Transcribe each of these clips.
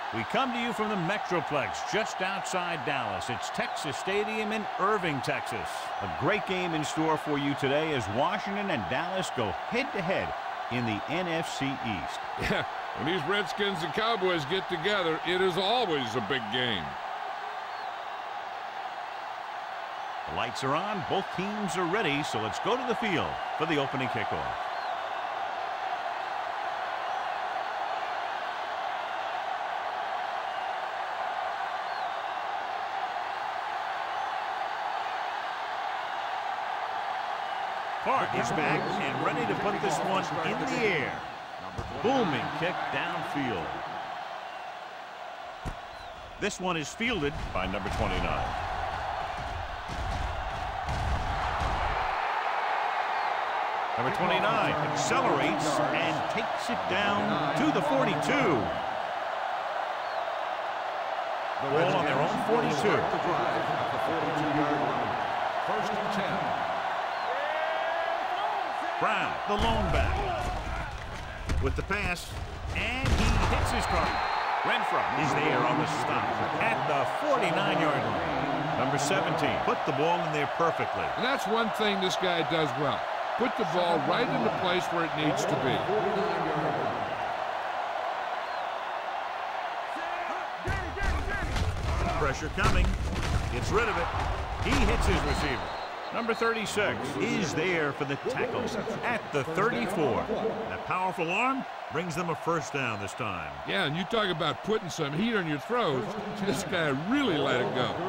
We come to you from the Metroplex just outside Dallas. It's Texas Stadium in Irving, Texas. A great game in store for you today as Washington and Dallas go head-to-head in the NFC East. Yeah, when these Redskins and Cowboys get together, it is always a big game. The lights are on, both teams are ready, so let's go to the field for the opening kickoff. Clark is back and ready to put this one in the air. Booming kick downfield. This one is fielded by number 29. Number 29 accelerates and takes it down to the 42. Ball on their own 42. First and 10. Brown, the lone back, with the pass, and he hits his target. Renfro is there on the stop at the 49-yard line. Number 17 put the ball in there perfectly. And that's one thing this guy does well. Put the ball right in the place where it needs to be. Pressure coming. Gets rid of it. He hits his receiver. Number 36 is there for the tackle at the 34. That powerful arm brings them a first down this time. Yeah, and you talk about putting some heat on your throws. This guy really let it go.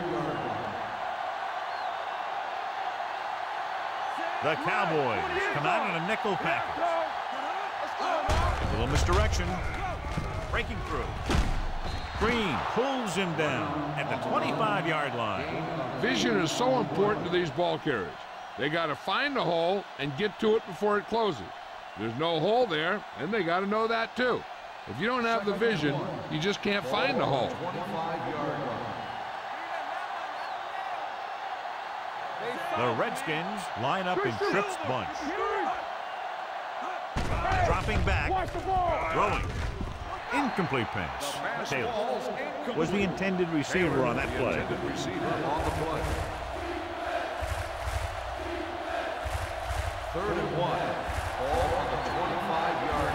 The Cowboys come out in a nickel package. A little misdirection. Breaking through. Green pulls him down at the 25-yard line. Vision is so important to these ball carriers. They got to find the hole and get to it before it closes. There's no hole there, and they got to know that too. If you don't have the vision, you just can't find the hole. The Redskins line up in Tripp's bunch. Dropping back, throwing. Incomplete pass. Taylor was the intended receiver on that play. Third and 1. Ball on the 25-yard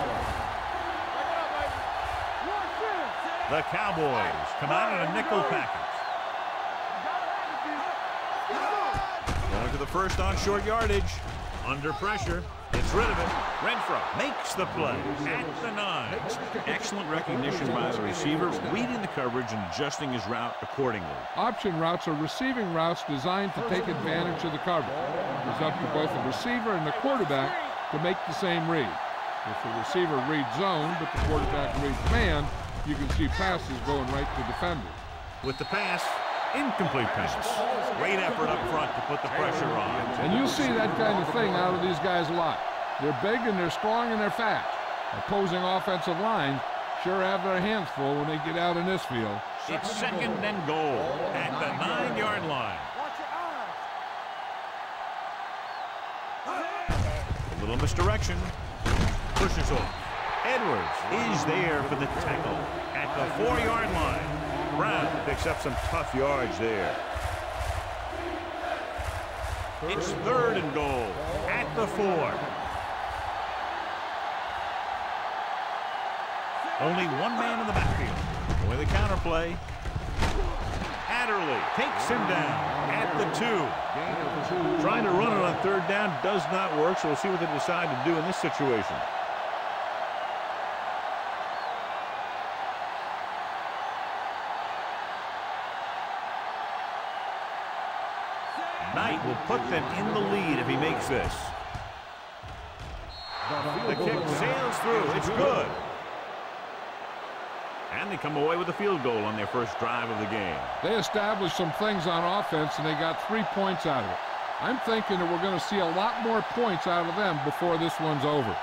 line. The Cowboys come out in a nickel package. Going to the first on short yardage. Under pressure. Gets rid of it. Renfro makes the play at the 9. Excellent recognition by the receiver, reading the coverage and adjusting his route accordingly. Option routes are receiving routes designed to take advantage of the coverage. It's up to both the receiver and the quarterback to make the same read. If the receiver reads zone, but the quarterback reads man, you can see passes going right to defenders. With the pass, incomplete pass. Great effort up front to put the pressure on. And you see that kind of thing out of these guys a lot. They're big and they're strong and they're fast. Opposing offensive lines sure have their hands full when they get out in this field. It's second and goal at the 9-yard line. A little misdirection. Pushes off. Edwards is there for the tackle at the 4-yard line. Brown picks up some tough yards there. It's third and goal at the 4. Only one man in the backfield. With a counterplay. Adderley takes him down at the 2. Trying to run it on third down does not work, so we'll see what they decide to do in this situation. Knight will put them in the lead if he makes this. The kick sails through. It's good. And they come away with a field goal on their first drive of the game. They established some things on offense, and they got 3 points out of it. I'm thinking that we're going to see a lot more points out of them before this one's over.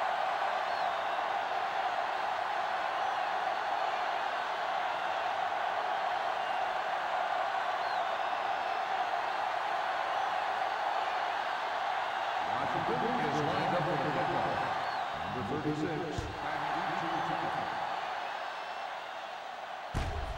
Is lined up with the football. Number 36.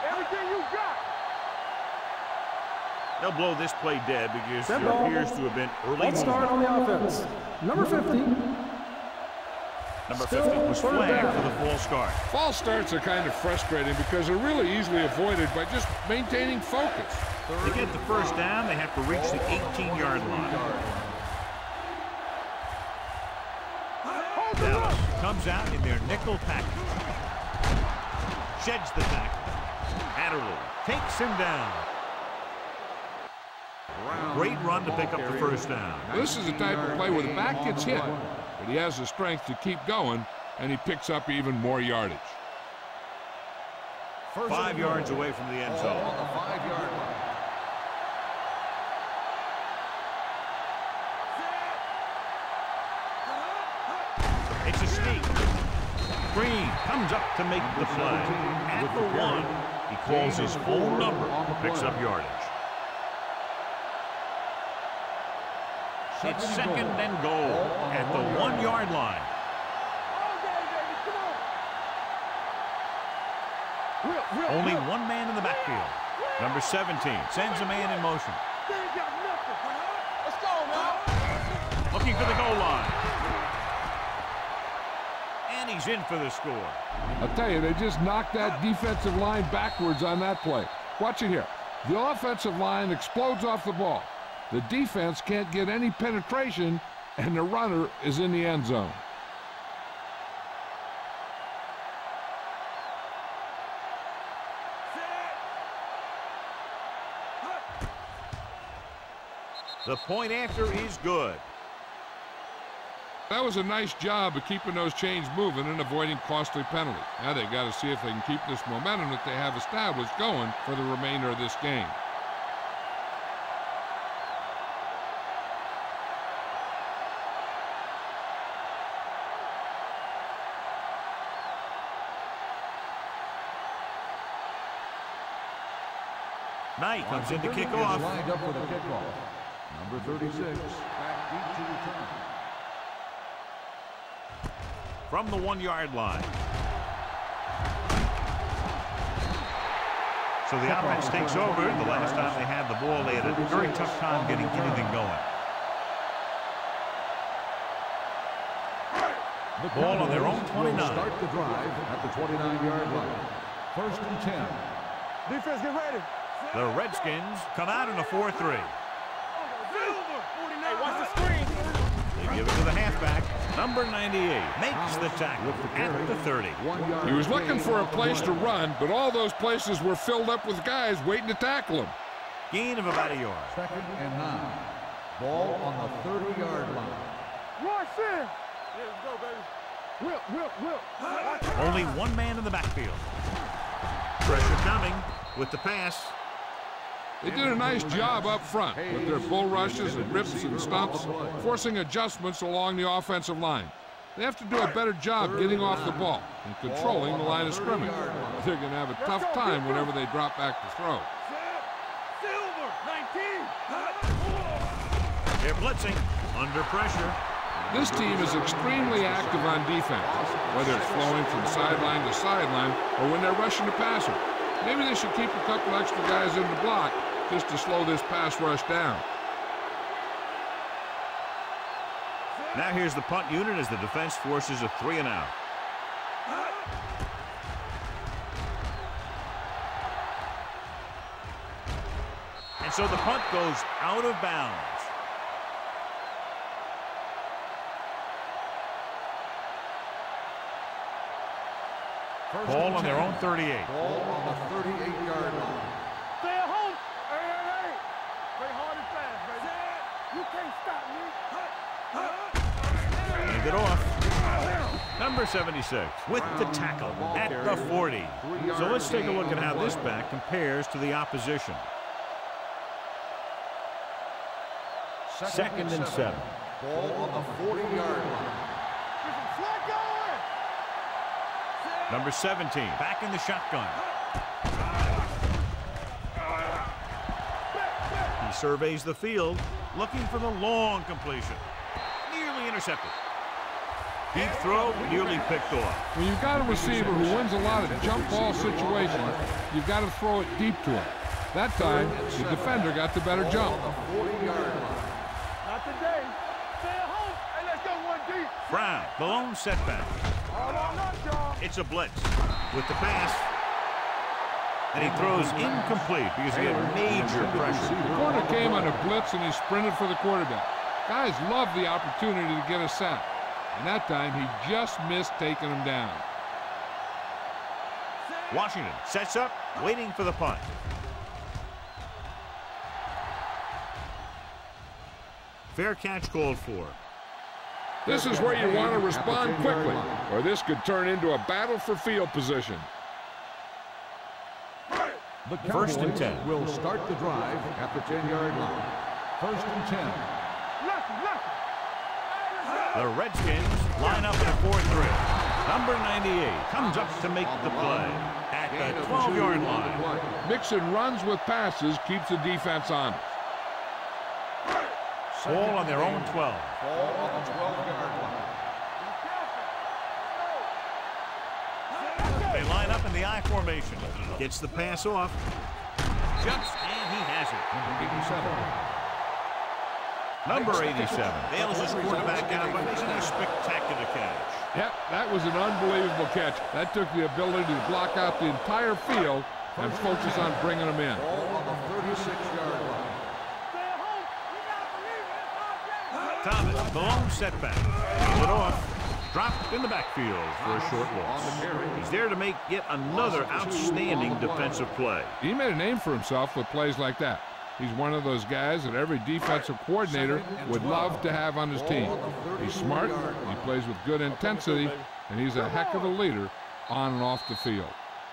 Everything you got. They'll blow this play dead because there appears to have been early Let's start on the offense. Number 50. Number 50 was flagged for the false start. False starts are kind of frustrating because they're really easily avoided by just maintaining focus. To get the first down, they have to reach the 18-yard line. Dallas comes out in their nickel package. Sheds the tackle. Adderley takes him down. Great run to pick up the first down. This is the type of play where the back gets hit, but he has the strength to keep going, and he picks up even more yardage. 5 yards away from the end zone. On the 5-yard line. It's a sneak. Green comes up to make the play. At the 1, he calls his own number, picks up yardage. It's second and goal at the 1-yard line. Only one man in the backfield. Number 17 sends a man in motion. Let's go, man. Looking for the goal line. And he's in for the score. I'll tell you, they just knocked that defensive line backwards on that play. Watch it here. The offensive line explodes off the ball. The defense can't get any penetration, and the runner is in the end zone. The point after is good. That was a nice job of keeping those chains moving and avoiding costly penalties. Now they got to see if they can keep this momentum that they have established going for the remainder of this game. Knight comes in to kick off. Lined up for the kickoff. Number 36, back deep to return. From the 1-yard line. So the offense takes over. The last time they had the ball, they had a very tough time getting anything going. The Ball on their own Cowboys 29. will start the drive at the 29-yard line. First and 10. Defense, get ready. The Redskins come out in a 4-3. Hey, watch the screen. They give it to the halfback. Number 98 makes the tackle at the 30. He was looking for a place to run, but all those places were filled up with guys waiting to tackle him. Gain of about a yard. Second and 9. Ball on the 30-yard line. Rush in. Yeah, let's go, baby. Whip. Only one man in the backfield. Pressure coming with the pass. They did a nice job up front with their bull rushes and rips and stumps, forcing adjustments along the offensive line. They have to do a better job getting off the ball and controlling the line of scrimmage. They're going to have a tough time whenever they drop back to throw. Silver, 19. They're blitzing under pressure. This team is extremely active on defense, whether it's flowing from sideline to sideline or when they're rushing the passer. Maybe they should keep a couple extra guys in the block just to slow this pass rush down. Now here's the punt unit as the defense forces a 3-and-out. And so the punt goes out of bounds. Ball on their own 38. Ball on the 38-yard line. Stay at home. Hey. Play hard and fast, baby. You can't stop me. Hand it off. Number 76 with the tackle at the 40. So let's take a look at how this back compares to the opposition. Second and 7. Ball on the 40-yard line. Number 17 back in the shotgun. He surveys the field looking for the long completion. Nearly intercepted. Deep throw, nearly picked off. When you've got a receiver who wins a lot of jump ball situations, you've got to throw it deep to him. That time, the defender got the better jump. Not today. Stay at home. Hey, let's go one deep. Brown, the lone setback. All or nothing, y'all. It's a blitz with the pass. And he throws incomplete because he had major pressure. The corner came on a blitz and he sprinted for the quarterback. Guys love the opportunity to get a sack. And that time, he just missed taking him down. Washington sets up, waiting for the punt. Fair catch called for. This is where you want to respond quickly, or this could turn into a battle for field position. The First and Cowboys 10. will start the drive at the 10-yard line. First and 10. The Redskins line up in a 4-3. Number 98 comes up to make the play at the 12-yard line. Mixon runs with passes, keeps the defense honest. Ball on their own 12. Ball on the 12-yard line. They line up in the I formation. Gets the pass off. Jumps, and he has it. Number 87 bails his quarterback out by making a spectacular catch. Yep, that was an unbelievable catch. That took the ability to block out the entire field and focus on bringing them in. Ball on the 36-yard line. Thomas, the lone setback. Peel it off. Dropped in the backfield for a short loss. He's there to make yet another outstanding defensive play. He made a name for himself with plays like that. He's one of those guys that every defensive coordinator would love to have on his team. He's smart, he plays with good intensity, and he's a heck of a leader on and off the field.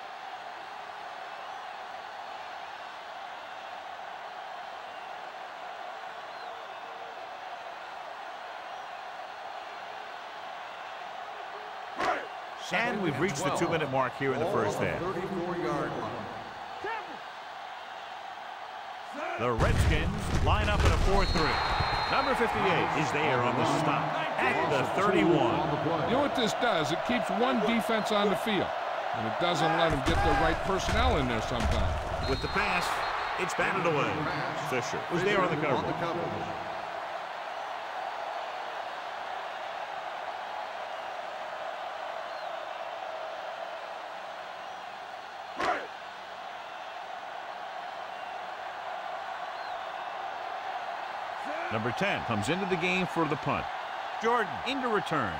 And we've reached the 2-minute mark here in the first half. 34-yard line. The Redskins line up in a 4-3. Number 58 is there on the stop at the 31. You know what this does? It keeps one defense on the field, and it doesn't let them get the right personnel in there sometimes. With the pass, it's batted away. Fisher was there on the cover. Number 10 comes into the game for the punt. Jordan into return.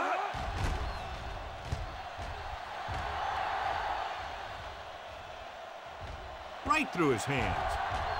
Right through his hands.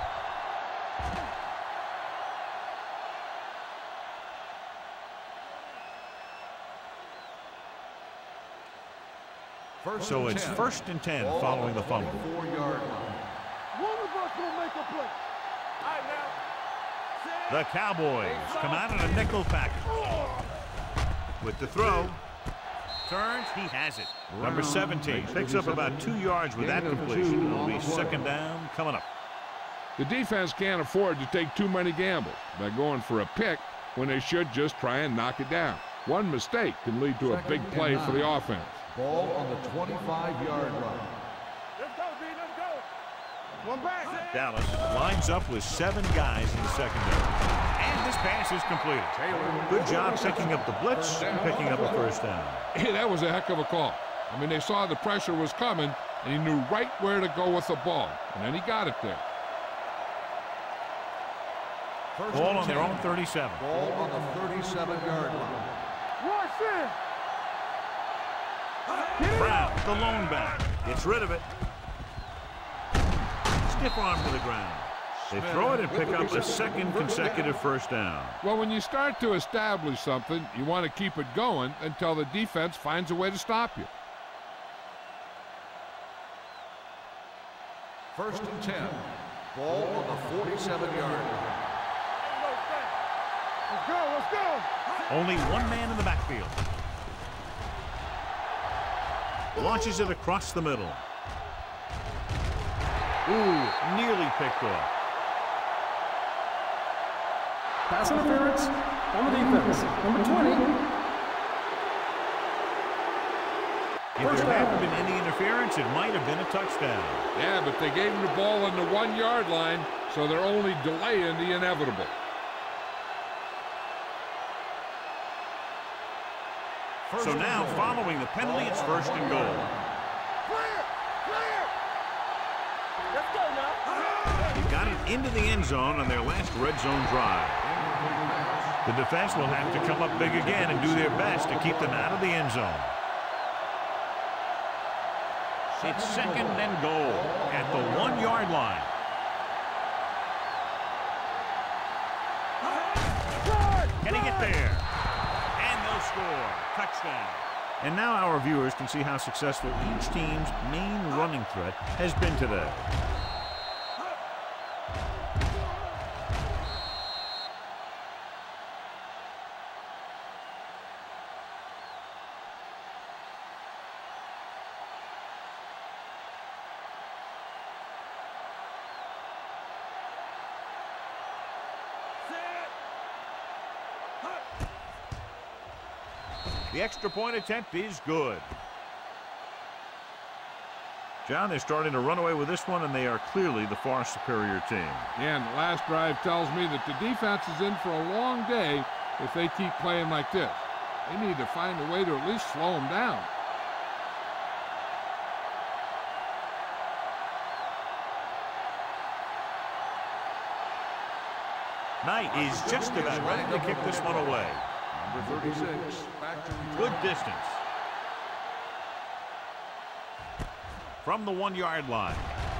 So it's first and 10 following the fumble. 4-yard line. One of us will make a play. All right, now. The Cowboys come out in a nickel package. With the throw. Turns, he has it. Number 17 picks up about 2 yards with that completion. It'll be second down coming up. The defense can't afford to take too many gambles by going for a pick when they should just try and knock it down. One mistake can lead to a big play for the offense. Ball on the 25-yard line. Let's go, B. Let's go. One back. Dallas lines up with 7 guys in the secondary. And this pass is completed. Good job picking up the blitz and picking up a first down. Hey, that was a heck of a call. I mean, they saw the pressure was coming, and he knew right where to go with the ball, and then he got it there. Ball on their own 37. Ball on the 37-yard line. Watch it. Brown, the lone back, gets rid of it. Stiff arm to the ground. They throw it and pick up a second consecutive first down. Well, when you start to establish something, you want to keep it going until the defense finds a way to stop you. First and 10. Ball on the 47-yard line. Let's go. Let's go. Only one man in the backfield. Launches it across the middle. Ooh, nearly picked off. Pass interference on the defense. Number 20. If there hadn't been any interference, it might have been a touchdown. Yeah, but they gave him the ball on the 1-yard line, so they're only delaying the inevitable. So now, following the penalty, it's 1st and goal. Clear! Clear! Let's go now. He got it into the end zone on their last red zone drive. The defense will have to come up big again and do their best to keep them out of the end zone. It's 2nd and goal at the 1-yard line. Can he get there? And they'll score. Touchdown. And now our viewers can see how successful each team's main running threat has been today. The extra point attempt is good. John, they're starting to run away with this one, and they are clearly the far superior team. Yeah, and the last drive tells me that the defense is in for a long day if they keep playing like this. They need to find a way to at least slow them down. Knight is just about ready to kick this one away. Number 36, back to Good distance. From the 1-yard line.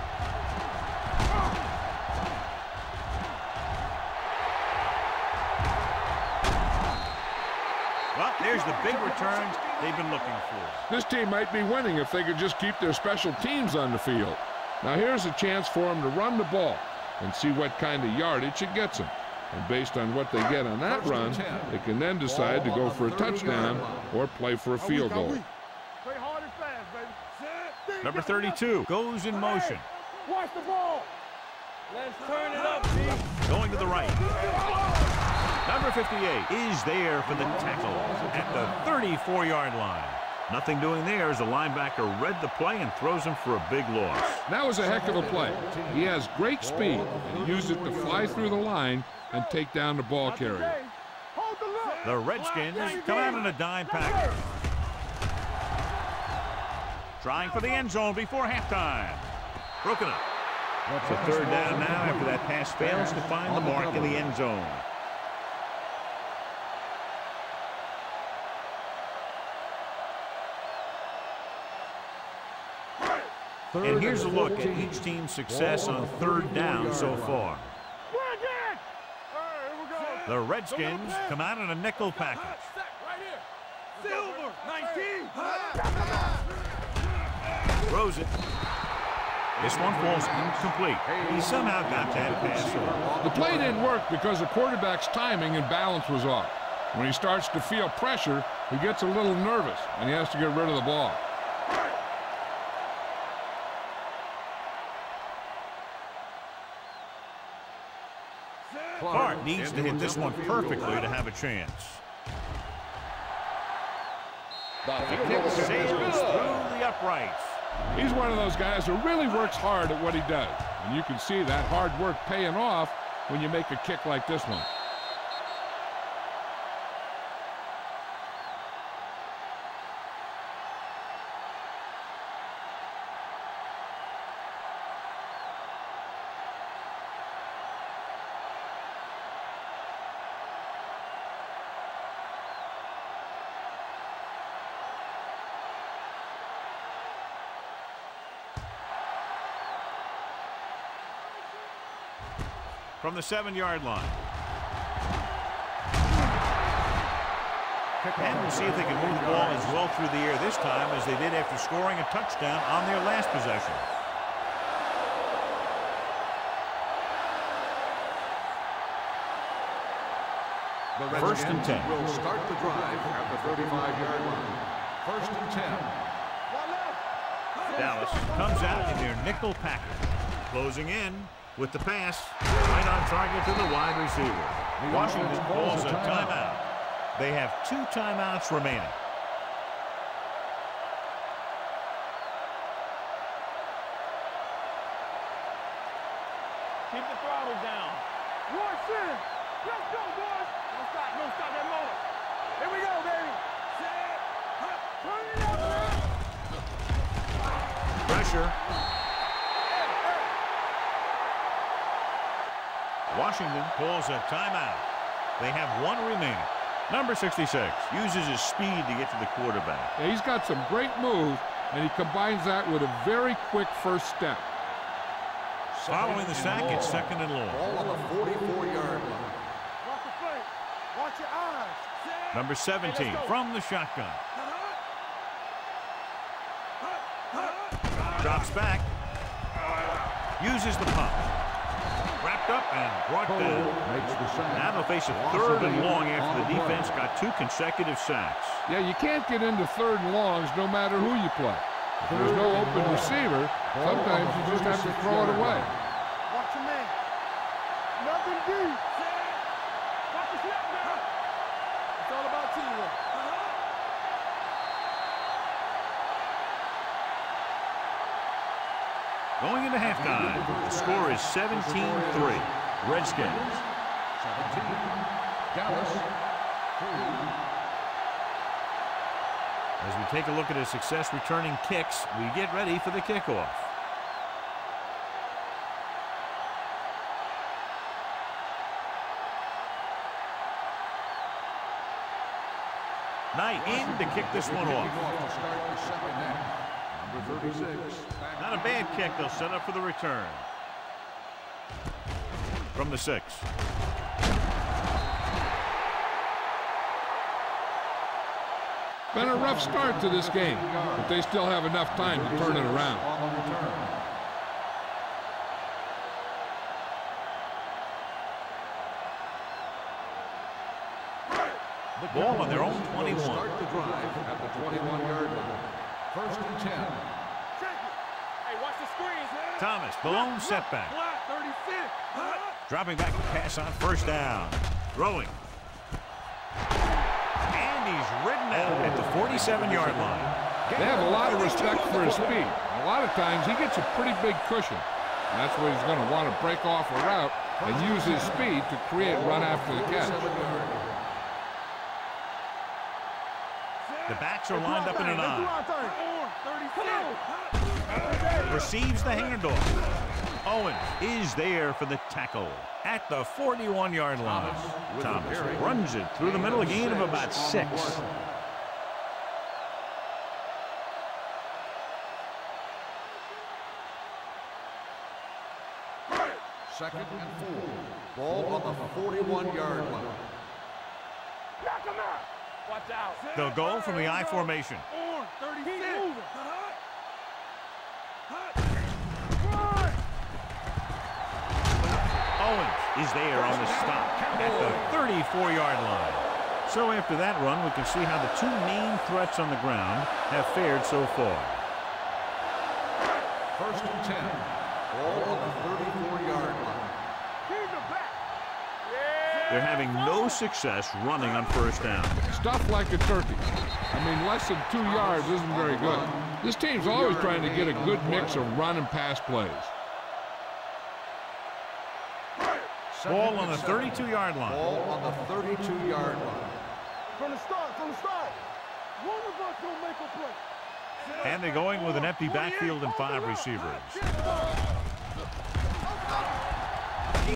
Well, there's the big return they've been looking for. This team might be winning if they could just keep their special teams on the field. Now here's a chance for them to run the ball and see what kind of yardage it gets them. And based on what they get on that run, they can then decide to go for a touchdown or play for a field goal. Play hard and fast, baby. Number 32 goes in motion. Watch the ball. Let's turn it up, B. Going to the right. Number 58 is there for the tackle at the 34-yard line. Nothing doing there as the linebacker read the play and throws him for a big loss. That was a heck of a play. He has great speed and used it to fly through the line and take down the ball carrier. Hold the look. The Redskins come out in a dime package. Trying for the end zone before halftime. Broken up. That's a 3rd down now after that pass fails to find the mark in the end zone. And here's a look at each team's success on 3rd down so far. The Redskins come out in a nickel package. Silver, 19. Throws it. This one falls incomplete. He somehow got that pass off. The play didn't work because the quarterback's timing and balance was off. When he starts to feel pressure, he gets a little nervous, and he has to get rid of the ball. Clark needs to hit this one perfectly to have a chance. The kick sails through the uprights. He's one of those guys who really works hard at what he does. And you can see that hard work paying off when you make a kick like this one. From the 7-yard line. And we'll see if they can move the ball as well through the air this time as they did after scoring a touchdown on their last possession. The 1st and 10. Will start the drive at the 35-yard line. 1st and 10. Dallas comes out in their nickel package. Closing in with the pass right on target to the wide receiver. Washington calls a timeout. They have 2 timeouts remaining. Keep the throttle down. One sin. Let's go, boys. Don't stop that motor. Here we go, baby. Turn it up, man. Pressure. Washington calls a timeout. They have one remaining. Number 66 uses his speed to get to the quarterback. Yeah, he's got some great moves, and he combines that with a very quick first step. Following the sack, it's second and long. Ball on the 44-yard line. Watch the play. Watch your eyes. Number 17 from the shotgun. Drops back. Uses the pump. Wrapped up and brought down. Now they'll face a third and long after the defense got 2 consecutive sacks. Yeah, you can't get into third and longs no matter who you play. If there's no open receiver, sometimes you just have to throw it away. Watch your man. Nothing deep. Watch the snap now. It's all about teamwork. Going into halftime, the score is 17-3. Redskins. 17. Dallas. 3. As we take a look at his success returning kicks, we get ready for the kickoff. Knight in to kick this one off. To start the second half. Number 36. Not a bad kick. They'll set up for the return. From the 6. Been a rough start to this game, but they still have enough time to turn it around. On the return. Ball on their own 21. Start the drive at the 21-yard line. First and 10. Check it. Hey, watch the screen. Thomas, the lone setback. Block 36. Dropping back to pass on first down. Throwing. And he's ridden out at the 47-yard line. They have a lot of respect for his speed. A lot of times he gets a pretty big cushion. And that's where he's going to want to break off a route and use his speed to create run after the catch. The backs are lined up in a 9. Receives the handoff. Owens is there for the tackle at the 41-yard line. Thomas runs it through the middle, a gain of about 6. Second and 4. Ball on the 41-yard line. Knock him out. Watch out. They'll go from the I formation. 36. Owens is there on the stop at the 34-yard line. So after that run, we can see how the 2 main threats on the ground have fared so far. First and 10. Ball on the 34-yard line. They're having no success running on first down. Stuff like a turkey. I mean, less than 2 yards isn't very good. This team's always trying to get a good mix of run and pass plays. Ball on the 32-yard line. Ball on the 32-yard line. From the start. One of us gonna make a play. And they're going with an empty backfield and 5 receivers.